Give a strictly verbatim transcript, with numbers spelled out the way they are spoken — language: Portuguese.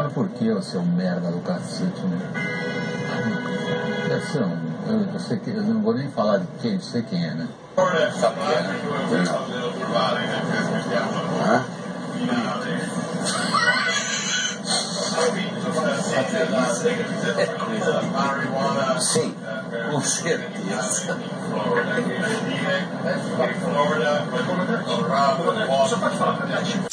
Mas por que o seu merda do cacete, né? Deve ser um. Eu, eu, sei que, eu não vou nem falar de quem, eu sei quem é, né? Sabe quem é, né? Hã? É coisa. Sim, com certeza. Você pode falar.